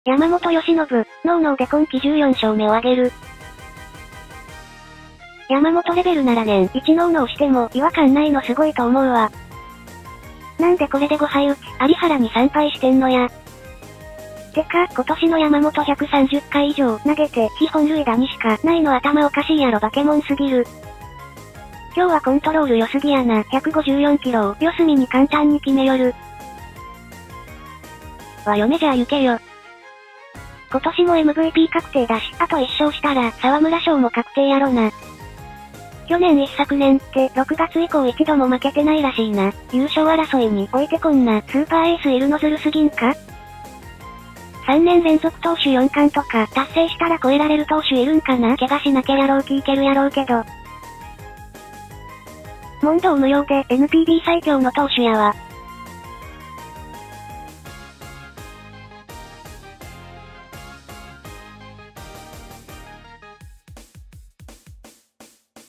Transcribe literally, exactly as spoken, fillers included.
山本由伸、ノーノーで今季じゅうよんしょうめを挙げる。山本レベルなら年いちノーノーしても違和感ないのすごいと思うわ。なんでこれでごはい打ち、有原にさんぱいしてんのや。てか、今年の山本ひゃくさんじゅっかい以上投げて非本塁打にしかないの頭おかしいやろバケモンすぎる。今日はコントロール良すぎやな。ひゃくごじゅうよんキロを四隅に簡単に決めよる。は嫁じゃあ行けよ。今年も エムブイピー 確定だし、あといっしょうしたら沢村賞も確定やろな。去年一昨年ってろくがつ以降一度も負けてないらしいな。優勝争いにおいてこんなスーパーエースいるのずるすぎんか？さんねん連続投手よんかんとか達成したら超えられる投手いるんかな？怪我しなきゃやろうきいけるやろうけど。問答無用で エヌピービー 最強の投手やわ。